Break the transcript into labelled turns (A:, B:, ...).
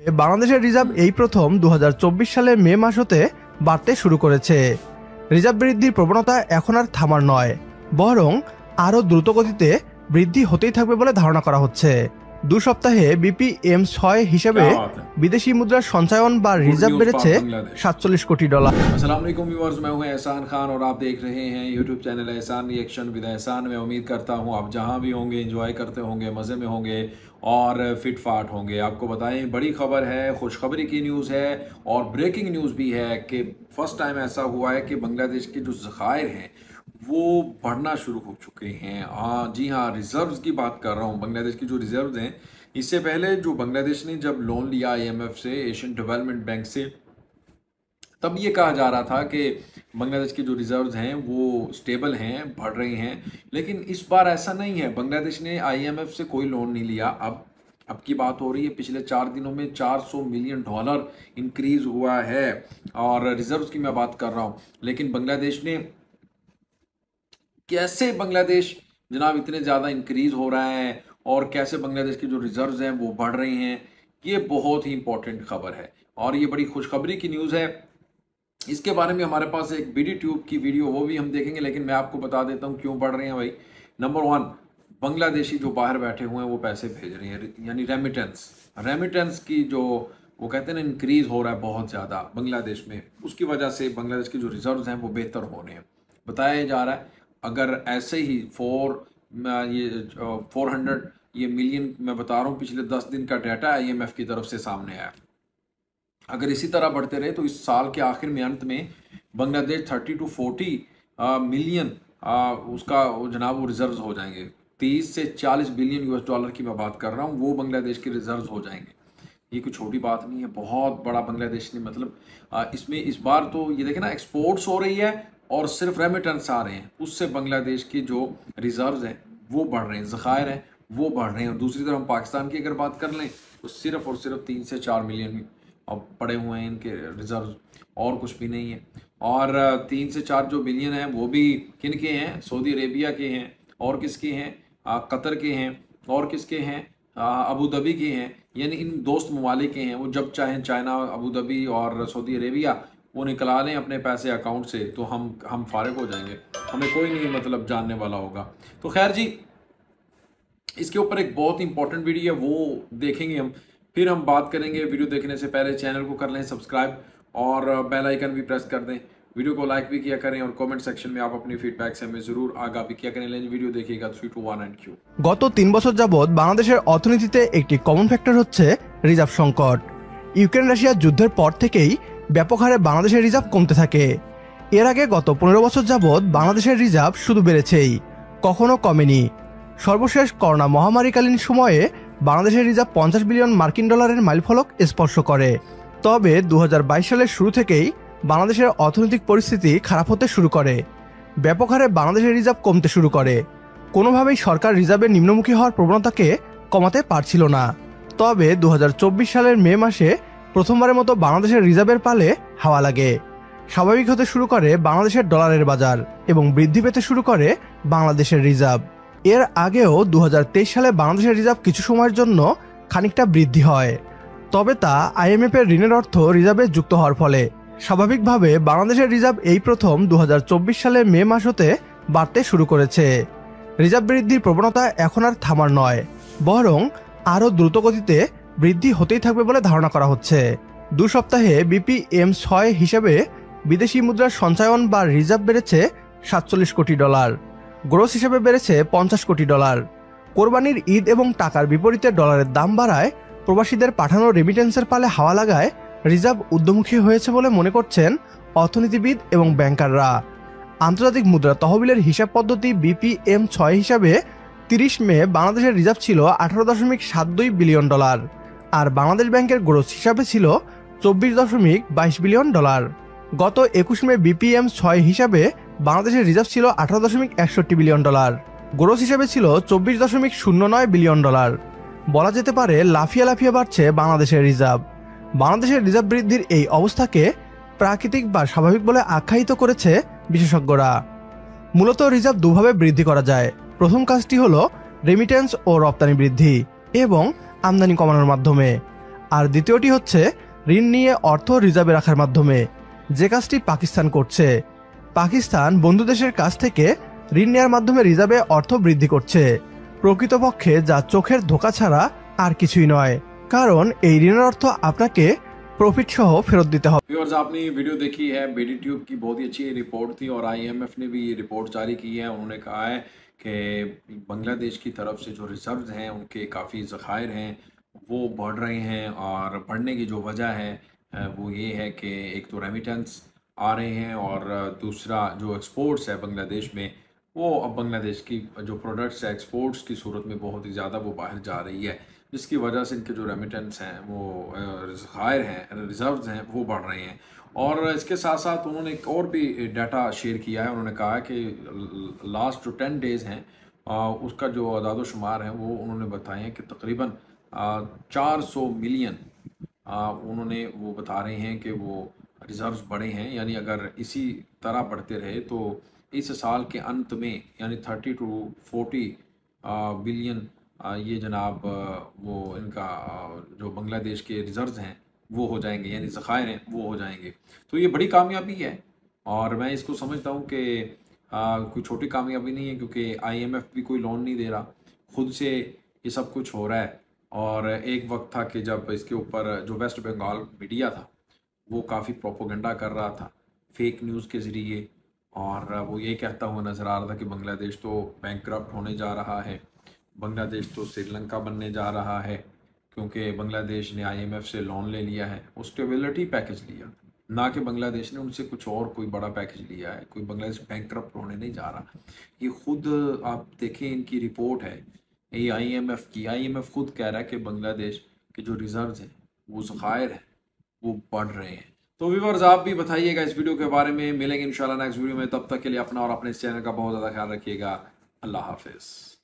A: বাংলাদেশের রিজার্ভ এই প্রথম 2024 সালের মে মাস হতে বাড়তে শুরু করেছে। রিজার্ভ বৃদ্ধির প্রবণতা এখন আর থামার নয়, বরং আরও দ্রুত গতিতে বৃদ্ধি হতেই থাকবে বলে ধারণা করা হচ্ছে। 2 সপ্তাহে BPM6 হিসেবে विदेशी मुद्रा संचयन বা রিজার্ভ বেড়েছে $47 কোটি।
B: अस्सलाम वालेकुम व्यूअर्स, मैं हूं एहसान खान और आप देख रहे हैं YouTube channel Ehsan reaction with Ehsan. मैं उम्मीद करता हूं आप जहां भी होंगे एंजॉय करते होंगे, मज़े में होंगे और फिट फाट होंगे। आपको बताएं, बड़ी खबर है, खुशखबरी की न्यूज़ है और ब्रेकिंग न्यूज़ भी है कि फर्स्ट टाइम ऐसा हुआ है कि बांग्लादेश के जो ज़खायर हैं वो बढ़ना शुरू हो चुके हैं। जी हाँ, रिजर्व्स की बात कर रहा हूँ। बांग्लादेश की जो रिजर्व्स हैं, इससे पहले जो बांग्लादेश ने जब लोन लिया IMF से, एशियन डेवलपमेंट बैंक से, तब ये कहा जा रहा था कि बांग्लादेश के जो रिजर्व्स हैं वो स्टेबल हैं, बढ़ रही हैं। लेकिन इस बार ऐसा नहीं है। बांग्लादेश ने IMF से कोई लोन नहीं लिया। अब की बात हो रही है, पिछले 4 दिनों में $400 मिलियन इंक्रीज हुआ है और रिजर्व्स की मैं बात कर रहा हूँ। लेकिन बांग्लादेश ने कैसे जनाब इतने ज़्यादा इंक्रीज हो रहा है और कैसे बांग्लादेश की जो रिजर्व्स हैं वो बढ़ रही हैं, ये बहुत ही इंपॉर्टेंट खबर है और ये बड़ी खुशखबरी की न्यूज़ है। इसके बारे में हमारे पास एक BD ट्यूब की वीडियो, वो भी हम देखेंगे, लेकिन मैं आपको बता देता हूँ क्यों बढ़ रहे हैं भाई। नंबर 1, बांग्लादेशी जो बाहर बैठे हुए हैं वो पैसे भेज रहे हैं, यानी रेमिटेंस की जो वो कहते हैं ना, इंक्रीज हो रहा है बहुत ज़्यादा बांग्लादेश में। उसकी वजह से बांग्लादेश की जो रिजर्व्स हैं वो बेहतर हो रहे हैं। बताया जा रहा है अगर ऐसे ही 400 ये मिलियन, मैं बता रहा हूँ, पिछले 10 दिन का डाटा IMF की तरफ से सामने आया। अगर इसी तरह बढ़ते रहे तो इस साल के आखिर में, अंत में, बांग्लादेश 30 to 40 मिलियन उसका जनाब वो रिजर्व्स हो जाएंगे। 30 से 40 बिलियन US की मैं बात कर रहा हूँ, वो बांग्लादेश के रिजर्व्स हो जाएंगे। ये कोई छोटी बात नहीं है, बहुत बड़ा बांग्लादेश ने, मतलब इसमें इस बार तो ये देखें ना, एक्सपोर्ट्स हो रही है और सिर्फ रेमिटेंस आ रहे हैं, उससे बांग्लादेश की जो रिजर्व्स हैं वो बढ़ रहे हैं, ज़खायर हैं वो बढ़ रहे हैं। और दूसरी तरफ हम पाकिस्तान की अगर बात कर लें तो सिर्फ और सिर्फ 3 से 4 मिलियन अब पड़े हुए हैं इनके रिजर्व, और कुछ भी नहीं है। और 3 से 4 जो बिलियन हैं वो भी किन के हैं? सऊदी अरेबिया के हैं, और किसके हैं? कतर के हैं, और किसके हैं? अबू धाबी के हैं। यानी इन दोस्त ममालिक के हैं। वो जब चाहें चाइना, अबू धाबी और सऊदी अरेबिया वो निकला लें अपने पैसे अकाउंट से, तो हम फारिग हो जाएंगे, हमें कोई नहीं मतलब जानने वाला होगा। तो खैर जी, इसके ऊपर एक बहुत इंपॉर्टेंट वीडियो है, वो देखेंगे हम, फिर हम बात करेंगे। वीडियो देखने से पहले चैनल को कर लें सब्सक्राइब और बेल आइकन भी प्रेस कर दें। वीडियो को लाइक भी किया करें और कमेंट सेक्शन में आप अपनी फीडबैक से हमें जरूर आगाह भी किया करें। वीडियो देखिएगा 3, 2, 1 एंड क्यू।
A: গত 3 বছর যাবত বাংলাদেশের অর্থনীতিতে একটি কমন ফ্যাক্টর হচ্ছে রিজার্ভ সংকট। ইউক্রেন রাশিয়া যুদ্ধের পর থেকেই ব্যাপক হারে বাংলাদেশের রিজার্ভ কমতে থাকে। এর আগে গত 15 বছর যাবত বাংলাদেশের রিজার্ভ শুধু বেড়েছেই, কখনো কমেনি। সর্বশেষ করোনা মহামারীকালীন সময়ে বাংলাদেশের রিজার্ভ $50 বিলিয়ন মাইলফলক স্পর্শ করে। তবে 2022 সালের শুরু থেকেই বাংলাদেশের অর্থনৈতিক পরিস্থিতি খারাপ হতে শুরু করে। ব্যাপক হারে বাংলাদেশের রিজার্ভ কমতে শুরু করে। কোনোভাবেই সরকার রিজার্ভের নিম্নমুখী হওয়ার প্রবণতাকে কমাতে পারছিল না। তবে 2024 সালের মে মাসে প্রথমবারের মতো বাংলাদেশের রিজার্ভের পালে হাওয়া লাগে। স্বাভাবিক হতে শুরু করে বাংলাদেশের ডলারের বাজার এবং বৃদ্ধি পেতে শুরু করে বাংলাদেশের রিজার্ভ। এর আগেও 2023 সালে বাংলাদেশের রিজার্ভ কিছু সময়ের জন্য খানিকটা বৃদ্ধি হয়, তবে তা IMF এর ঋণের অর্থ রিজার্ভে যুক্ত হওয়ার ফলে। স্বাভাবিকভাবে বাংলাদেশের রিজার্ভ এই প্রথম 2024 সালের মে মাস হতে বাড়তে শুরু করেছে। রিজার্ভ বৃদ্ধির প্রবণতা এখন আর থামার নয়, বরং আরও দ্রুত গতিতে বৃদ্ধি হতেই থাকবে বলে ধারণা করা হচ্ছে। 2 সপ্তাহে BPM6 হিসেবে বিদেশি মুদ্রার সঞ্চয়ন বা রিজার্ভ বেড়েছে $47 কোটি। গ্রোস হিসেবে বেড়েছে $50 কোটি। কোরবানির ঈদ এবং টাকার বিপরীতে ডলারের দাম বাড়ায় প্রবাসীদের পাঠানো রেমিটেন্সের পালে হাওয়া লাগায় রিজার্ভ ঊর্ধ্বমুখী হয়েছে বলে মনে করছেন অর্থনীতিবিদ এবং ব্যাংকাররা। আন্তর্জাতিক মুদ্রা তহবিলের হিসাব পদ্ধতি BPM6 হিসাবে 30 মে বাংলাদেশের রিজার্ভ ছিল $18.72 বিলিয়ন, আর বাংলাদেশ ব্যাংকের গ্রোস হিসাবে ছিল $24.22 বিলিয়ন। গত 21 মে BPM6 হিসাবে বাংলাদেশের রিজার্ভ ছিল $18.61 বিলিয়ন, গ্রোস হিসাবে ছিল $24.09 বিলিয়ন। বলা যেতে পারে লাফিয়ে বাড়ছে বাংলাদেশের রিজার্ভ। বাংলাদেশের রিজার্ভ বৃদ্ধির এই অবস্থাকে প্রাকৃতিক বা স্বাভাবিক বলে আখ্যায়িত করেছে বিশেষজ্ঞরা। মূলত রিজার্ভ দুভাবে বৃদ্ধি করা যায়। প্রথম কাজটি হলো রেমিটেন্স ও রপ্তানি বৃদ্ধি এবং আমদানি কমানোর মাধ্যমে, আর দ্বিতীয়টি হচ্ছে ঋণ নিয়ে অর্থ রিজার্ভে রাখার মাধ্যমে, যে কাজটি পাকিস্তান করছে। পাকিস্তান বন্ধু দেশের কাছ থেকে ঋণ নেওয়ার মাধ্যমে রিজার্ভে অর্থ বৃদ্ধি করছে, প্রকৃতপক্ষে যা চোখের ধোঁকা ছাড়া আর কিছুই নয়, কারণ এই ঋণের অর্থ আপনাকে प्रॉफिट सह फेरत दीते हैं।
B: व्यूअर्स, आपने ये वीडियो देखी है, बेडी ट्यूब की बहुत ही अच्छी रिपोर्ट थी और आईएमएफ ने भी ये रिपोर्ट जारी की है। उन्होंने कहा है कि बांग्लादेश की तरफ से जो रिजर्व्स हैं उनके काफ़ी ज़खायर हैं वो बढ़ रहे हैं, और बढ़ने की जो वजह है वो ये है कि एक तो रेमिटेंस आ रहे हैं और दूसरा जो एक्सपोर्ट्स है बांग्लादेश में, वो अब बांग्लादेश की जो प्रोडक्ट्स है एक्सपोर्ट्स की सूरत में बहुत ही ज़्यादा वो बाहर जा रही है, जिसकी वजह से इनके जो रेमिटेंस हैं वो ज़खायर हैं, रिज़र्व्स हैं, वो बढ़ रहे हैं। और इसके साथ साथ उन्होंने एक और भी डाटा शेयर किया है। उन्होंने कहा है कि लास्ट जो 10 डेज़ हैं उसका जो अदाद शुमार है वो उन्होंने बताए हैं कि तकरीबन 400 मिलियन उन्होंने वो बता रहे हैं कि वो रिज़र्व्स बढ़े हैं। यानी अगर इसी तरह बढ़ते रहे तो इस साल के अंत में यानी 30 to 40 बिलियन ये जनाब वो इनका जो बांग्लादेश के रिज़र्व्स हैं वो हो जाएंगे, यानी ज़खायर हैं वो हो जाएंगे। तो ये बड़ी कामयाबी है और मैं इसको समझता हूँ कि कोई छोटी कामयाबी नहीं है, क्योंकि आईएमएफ भी कोई लोन नहीं दे रहा, खुद से ये सब कुछ हो रहा है। और एक वक्त था कि जब इसके ऊपर जो वेस्ट बंगाल मीडिया था वो काफ़ी प्रोपोगंडा कर रहा था फेक न्यूज़ के ज़रिए, और वो ये कहता हुआ नज़र आ रहा था कि बांग्लादेश तो बैंकरप्ट होने जा रहा है, बांग्लादेश तो श्रीलंका बनने जा रहा है, क्योंकि बांग्लादेश ने आईएमएफ से लोन ले लिया है, वो स्टेबिलिटी पैकेज लिया, ना कि बांग्लादेश ने उनसे कुछ और कोई बड़ा पैकेज लिया है। कोई बांग्लादेश बैंकरप्ट होने नहीं जा रहा। ये खुद आप देखें, इनकी रिपोर्ट है ये आईएमएफ की। आईएमएफ खुद कह रहा है कि बांग्लादेश के जो रिजर्व्स हैं वो ज़खायर हैं वो बढ़ रहे हैं। तो व्यूअर्स, आप भी बताइएगा इस वीडियो के बारे में। मिलेंगे इंशाल्लाह नेक्स्ट वीडियो में, तब तक के लिए अपना और अपने इस चैनल का बहुत ज़्यादा ख्याल रखिएगा। अल्लाह हाफिज़।